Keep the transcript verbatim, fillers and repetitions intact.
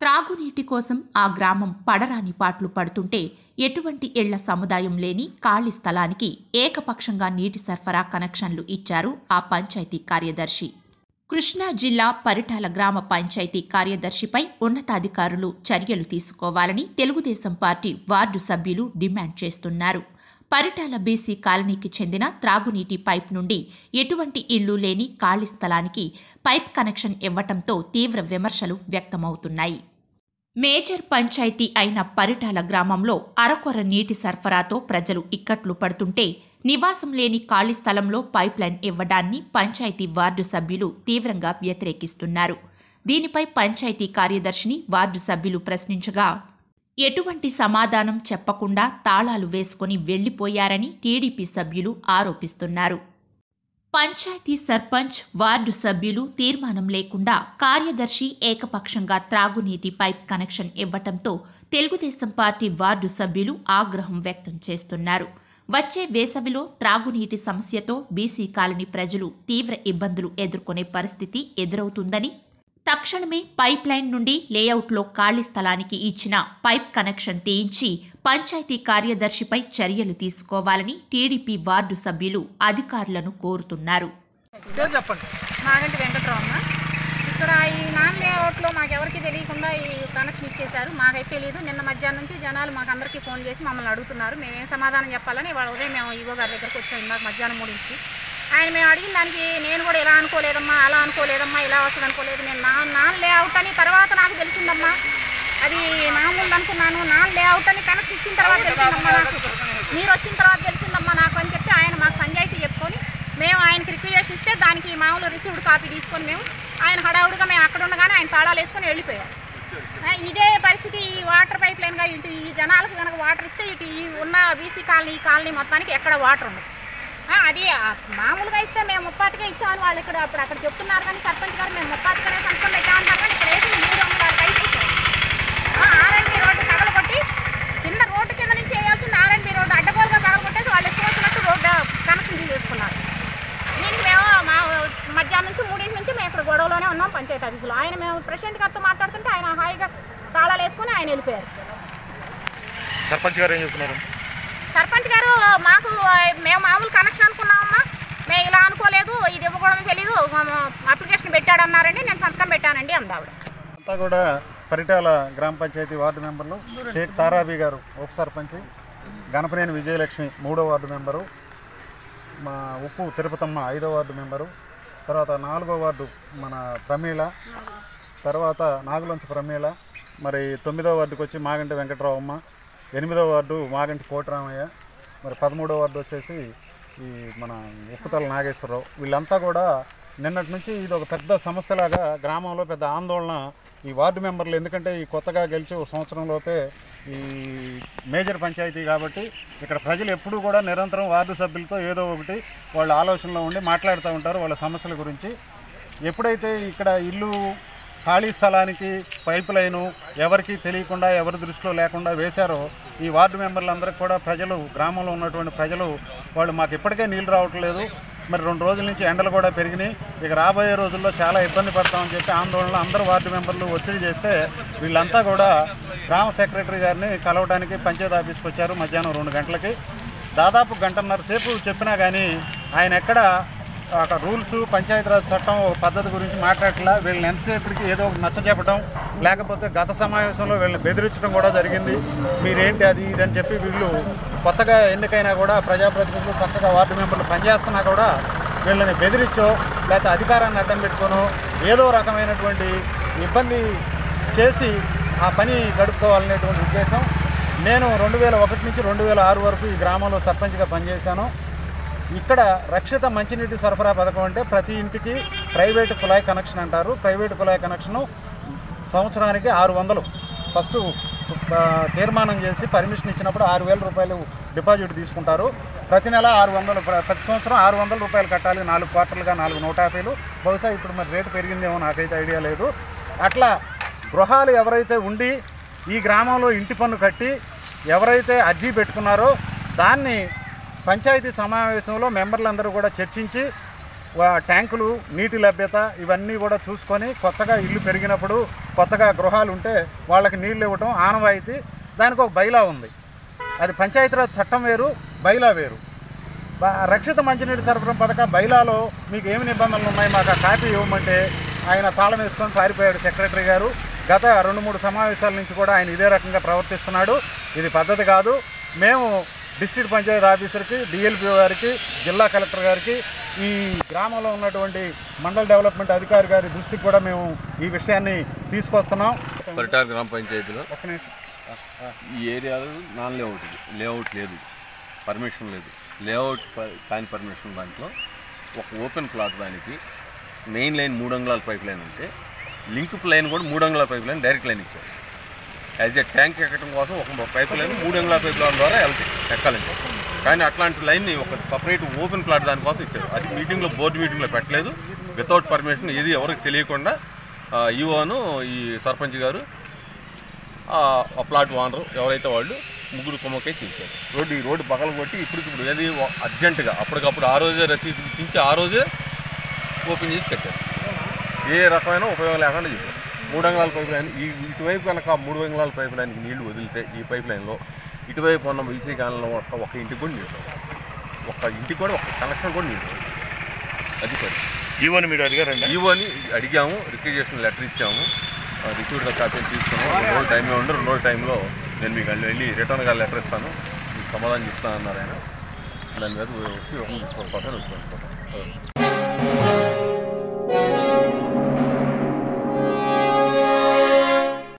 త్రాగునీటి కోసం ఆ గ్రామం పడరాని పాట్లు పడుతుంటే ఎటువంటి ఇళ్ల సముదాయం లేని ఖాళీ స్థలానికి ఏకపక్షంగా నీటి సరఫరా కనెక్షన్లు ఇచ్చారు ఆ పంచాయతీ కార్యదర్శి. కృష్ణా జిల్లా పరిటాల గ్రామ పంచాయతీ కార్యదర్శిపై ఉన్నతాధికారులు చర్యలు తీసుకోవాలని తెలుగుదేశం పార్టీ వార్డు సభ్యులు డిమాండ్ చేస్తున్నారు. పరిటాల బీసీ కాలనీకి చెందిన త్రాగునీటి పైప్ నుండి ఎటువంటి ఇళ్లు లేని ఖాళీ స్థలానికి పైప్ కనెక్షన్ ఇవ్వటంతో తీవ్ర విమర్శలు వ్యక్తమవుతున్నాయి. మేజర్ పంచాయతీ అయిన పరిటాల గ్రామంలో అరకొర నీటి సరఫరాతో ప్రజలు ఇక్కట్లు పడుతుంటే నివాసం లేని ఖాళీ స్థలంలో పైప్ లైన్ ఇవ్వడాన్ని పంచాయతీ వార్డు సభ్యులు తీవ్రంగా వ్యతిరేకిస్తున్నారు. దీనిపై పంచాయతీ కార్యదర్శిని వార్డు సభ్యులు ప్రశ్నించగా ఎటువంటి సమాధానం చెప్పకుండా తాళాలు వేసుకుని వెళ్లిపోయారని టీడీపీ సభ్యులు ఆరోపిస్తున్నారు. పంచాయతీ సర్పంచ్, వార్డు సభ్యులు తీర్మానం లేకుండా కార్యదర్శి ఏకపక్షంగా త్రాగునీటి పైప్ కనెక్షన్ ఇవ్వటంతో తెలుగుదేశం పార్టీ వార్డు సభ్యులు ఆగ్రహం వ్యక్తం చేస్తున్నారు. వచ్చే వేసవిలో త్రాగునీటి సమస్యతో బీసీ కాలనీ ప్రజలు తీవ్ర ఇబ్బందులు ఎదుర్కొనే పరిస్థితి ఎదురవుతుందని, తక్షణమే పైప్ లైన్ నుండి లేఅవుట్లో ఖాళీ స్థలానికి ఇచ్చిన పైప్ కనెక్షన్ తీయించి పంచాయతీ కార్యదర్శిపై చర్యలు తీసుకోవాలని టీడీపీ వార్డు సభ్యులు అధికారులను కోరుతున్నారు. మాగంటి వెంకటరామన్న, ఇక్కడ ఈ నాన్ లేఅవుట్లో మాకెవరికి తెలియకుండా ఈ కనెక్షన్ ఇచ్చేశారు. మాకైతే తెలియదు. నిన్న మధ్యాహ్నం నుంచి జనాలు మాకు అందరికీ ఫోన్ చేసి మమ్మల్ని అడుగుతున్నారు. మేమేం సమాధానం చెప్పాలని వాళ్ళ ఉదయం మేము ఈవో గారి దగ్గరకు వచ్చాం. ఇందాక మధ్యాహ్నం మూడింటికి ఆయన మేము అడిగిన దానికి నేను కూడా ఇలా అనుకోలేదమ్మా, అలా అనుకోలేదమ్మా, ఇలా వస్తుంది అనుకోలేదు. నేను నా నాన్ లేఅవుట్ అని తర్వాత నాకు తెలిసిందమ్మా. అది మామూలు అనుకున్నాను. నాన్ లేఅవుట్ అని కనెక్షన్ ఇచ్చిన తర్వాత తెలిసిందమ్మా నాకు. మీరు వచ్చిన తర్వాత తెలిసిందమ్మా నాకు అని చెప్పి ఆయన మాకు సంజాయిషి చెప్పుకొని మేము ఆయనకి రిక్వెస్ట్ ఇస్తే దానికి మామూలు రిసీవ్డ్ కాపీ తీసుకొని మేము ఆయన హడావుడిగా మేము అక్కడ ఉండగానే ఆయన తాళాలు వేసుకొని వెళ్ళిపోయాం. ఇదే పరిస్థితి ఈ వాటర్ పైప్ లైన్గా ఇటు ఈ జనాలకు కనుక వాటర్ ఇస్తే ఇటు ఈ ఉన్న బీసీ కాలనీ ఈ కాలనీ మొత్తానికి ఎక్కడ వాటర్ ఉండదు. అది మామూలుగా ఇస్తే మేము ముప్పాటికే ఇచ్చామని వాళ్ళు ఇక్కడ అప్పుడు అక్కడ చెప్తున్నారు. కానీ సర్పంచ్ గారు మేము ముప్పాటికనే సంతకం పెట్టామన్నారు. కానీ ఇక్కడ వేసి మూడు వందల ఆరు పైపు ఇచ్చారు. ఆర్ఎన్బి రోడ్డు పగలగొట్టి కింద రోడ్డు కింద నుంచి వేయాల్సింది ఆర్ఎన్బి రోడ్డు అడ్డగోలుగా పగలగొట్టేసి వాళ్ళు ఎక్కువ వచ్చినట్టు రోడ్డు కనెక్షన్ తీసుకున్నారు. దీనికి మేము మా మధ్యాహ్నం నుంచి మూడింటి నుంచి మేము ఇక్కడ గొడవలోనే ఉన్నాం పంచాయతీ ఆఫీసులో. ఆయన మేము ప్రెసిడెంట్ గారితో మాట్లాడుతుంటే ఆయన హాయిగా తాళాలు వేసుకొని ఆయన వెళ్ళిపోయారు. సర్పంచ్ గారు ఏం చెప్తున్నారు? సర్పంచ్ గారు మాకు మేము మామూలు కనెక్షన్ అనుకున్నామమ్మా, మేము ఇలా అనుకోలేదు, ఇది ఇవ్వకూడదని తెలీదు, అప్లికేషన్ పెట్టాడన్నారండి, నేను సంతకం పెట్టానండి అంది ఆవిడ. అంతా కూడా పరిటాల గ్రామ పంచాయతీ వార్డు మెంబర్లు షేక్ తారాబీ గారు ఉప సర్పంచ్, గణపనేని విజయలక్ష్మి మూడో వార్డు మెంబరు, మా ఉప్పు తిరుపతమ్మ ఐదో వార్డు మెంబరు, తర్వాత నాలుగో వార్డు మన ప్రమీళ, తర్వాత నాగులంచ ప్రమీళ, మరి తొమ్మిదో వార్డుకి వచ్చి మాగంటి వెంకటరామమ్మ, ఎనిమిదో వార్డు మాగంటి కోటరామయ్య, మరి పదమూడో వార్డు వచ్చేసి ఈ మన ఉప్పుతల నాగేశ్వరరావు. వీళ్ళంతా కూడా నిన్నటి నుంచి ఇది ఒక పెద్ద సమస్యలాగా గ్రామంలో పెద్ద ఆందోళన ఈ వార్డు మెంబర్లు. ఎందుకంటే ఈ కొత్తగా గెలిచి ఒక సంవత్సరంలోపే ఈ మేజర్ పంచాయతీ కాబట్టి ఇక్కడ ప్రజలు ఎప్పుడూ కూడా నిరంతరం వార్డు సభ్యులతో ఏదో ఒకటి వాళ్ళ ఆలోచనలో ఉండి మాట్లాడుతూ ఉంటారు వాళ్ళ సమస్యల గురించి. ఎప్పుడైతే ఇక్కడ ఇల్లు ఖాళీ స్థలానికి పైప్ లైను ఎవరికి తెలియకుండా ఎవరి దృష్టిలో లేకుండా వేశారో ఈ వార్డు మెంబర్లందరికీ కూడా ప్రజలు, గ్రామంలో ఉన్నటువంటి ప్రజలు వాళ్ళు మాకు ఇప్పటికే నీళ్ళు రావట్లేదు, మరి రెండు రోజుల నుంచి ఎండలు కూడా పెరిగినాయి, ఇక రాబోయే రోజుల్లో చాలా ఇబ్బంది పడతామని చెప్పి ఆందోళన అందరూ వార్డు మెంబర్లు ఒత్తిడి చేస్తే వీళ్ళంతా కూడా గ్రామ సెక్రటరీ గారిని కలవడానికి పంచాయతీ ఆఫీస్కి వచ్చారు మధ్యాహ్నం రెండు గంటలకి. దాదాపు గంటన్నర సేపు చెప్పినా కానీ ఆయన ఎక్కడ అక్కడ రూల్స్, పంచాయతీరాజ్ చట్టం పద్ధతి గురించి మాట్లాడట్లా. వీళ్ళని ఎంతసేపటికి ఏదో ఒకటి నచ్చ చెప్పడం, లేకపోతే గత సమావేశంలో వీళ్ళని బెదిరించడం కూడా జరిగింది. మీరేంటి అది ఇదని చెప్పి వీళ్ళు కొత్తగా ఎన్నికైనా కూడా ప్రజాప్రతినిధులు చక్కగా వార్డు మెంబర్లు పనిచేస్తున్నా కూడా వీళ్ళని బెదిరించో లేకపోతే అధికారాన్ని అడ్డం పెట్టుకోనో ఏదో రకమైనటువంటి ఇబ్బంది చేసి ఆ పని గడుపుకోవాలనేటువంటి ఉద్దేశం. నేను రెండు వేల ఒకటి నుంచి రెండు వేల ఆరు వరకు ఈ గ్రామంలో సర్పంచ్గా పనిచేశాను. ఇక్కడ రక్షిత మంచినీటి సరఫరా పథకం అంటే ప్రతి ఇంటికి ప్రైవేటు కుళాయి కనెక్షన్ అంటారు. ప్రైవేటు కుళాయి కనెక్షను సంవత్సరానికి ఆరు వందలు ఫస్ట్ తీర్మానం చేసి పర్మిషన్ ఇచ్చినప్పుడు ఆరు వేల రూపాయలు డిపాజిట్ తీసుకుంటారు. ప్రతి నెల ఆరు వందలు ప్రతి సంవత్సరం ఆరు వందల రూపాయలు కట్టాలి. నాలుగు క్వార్టర్లుగా నాలుగు నూట యాభైలు. బహుశా ఇప్పుడు మరి రేటు పెరిగిందేమో నాకైతే ఐడియా లేదు. అట్లా గృహాలు ఎవరైతే ఉండి ఈ గ్రామంలో ఇంటి పన్ను కట్టి ఎవరైతే అర్జీ పెట్టుకున్నారో దాన్ని పంచాయతీ సమావేశంలో మెంబర్లందరూ కూడా చర్చించి ట్యాంకులు, నీటి లభ్యత ఇవన్నీ కూడా చూసుకొని కొత్తగా ఇల్లు పెరిగినప్పుడు కొత్తగా గృహాలు ఉంటే వాళ్ళకి నీళ్ళు ఇవ్వటం ఆనవాయితీ. దానికి ఒక బైలా ఉంది. అది పంచాయతీరాజ్ చట్టం వేరు, బైలా వేరు. రక్షిత మంచినీటి సరఫరా పథక బైలాలో మీకు ఏమి నిబంధనలు ఉన్నాయి మాకు ఆ కాపీ ఇవ్వమంటే ఆయన తాళం వేసుకొని పారిపోయాడు సెక్రటరీ గారు. గత రెండు మూడు సమావేశాల నుంచి కూడా ఆయన ఇదే రకంగా ప్రవర్తిస్తున్నాడు. ఇది పద్ధతి కాదు. మేము డిస్ట్రిక్ట్ పంచాయతీ ఆఫీసర్కి, డిఎల్పి గారికి, జిల్లా కలెక్టర్ గారికి, ఈ గ్రామంలో ఉన్నటువంటి మండల డెవలప్మెంట్ అధికారి గారి దృష్టికి కూడా మేము ఈ విషయాన్ని తీసుకొస్తున్నాం. పరిటాల గ్రామ పంచాయతీలో ఈ ఏరియాలో నాన్ లేఅవుట్ లేఅవుట్ లేదు, పర్మిషన్ లేదు. లేఅవుట్ కాని పర్మిషన్ దాంట్లో ఒక ఓపెన్ ప్లాట్ దానికి మెయిన్ లైన్ మూడు అంగుళాల పైప్ లైన్ ఉంటే లింక్ లైన్ కూడా మూడు అంగుళాల పైప్ లైన్ డైరెక్ట్ లైన్ ఇచ్చారు. యాజ్ ఏ ట్యాంక్ ఎక్కడం కోసం ఒక పైప్ లైన్ మూడు అంగుళాల పైప్ లైన్ ద్వారా వెళ్తాయి ఎక్కాలంటే. కానీ అట్లాంటి లైన్ని ఒక సపరేట్ ఓపెన్ ప్లాట్ దానికోసం ఇచ్చారు. అది మీటింగ్లో బోర్డు మీటింగ్లో పెట్టలేదు. వితౌట్ పర్మిషన్ ఇది ఎవరికి తెలియకుండా ఈవోను ఈ సర్పంచ్ గారు ఆ ప్లాట్ ఓనరు ఎవరైతే వాళ్ళు ముగ్గురు కొమ్మకే చేశారు. రోడ్డు ఈ రోడ్డు పగలు కొట్టి ఇప్పటికిప్పుడు ఏది అర్జెంటుగా అప్పటికప్పుడు ఆ రోజే రసీదు ఇచ్చి ఆ రోజే ఓపెన్ చేసి కట్టారు. ఏ రకమైన ఉపయోగం లేకుండా చేశారు. మూడు అంగుళాల పైప్ లైన్ ఈ ఇటువైపు కనుక మూడు అంగుళాల పైప్ లైన్కి నీళ్లు వదిలితే ఈ పైప్ లైన్లో ఇటువైపు ఉన్న బీసీ కాలంలో ఒక ఇంటికి కూడా నీళ్ళు, ఒక ఇంటికి కూడా ఒక కనెక్షన్ కూడా నీళ్ళు. అది పని ఈవోని మీరు అడిగారండి? ఈవోని అడిగాము, రిక్వెజేషన్ లెటర్ ఇచ్చాము, రిసీవ్డ్ కాపీని తీసుకున్నాము. రెండు రోజులు టైంలో ఉండి రెండు రోజుల టైంలో నేను మీకు వెళ్ళి రిటర్న్గా లెటర్ ఇస్తాను, మీకు సమాధానం చెప్తాను అన్నారు ఆయన. దాని మీద వచ్చి ఒక ముప్పై పర్సెంట్ వచ్చి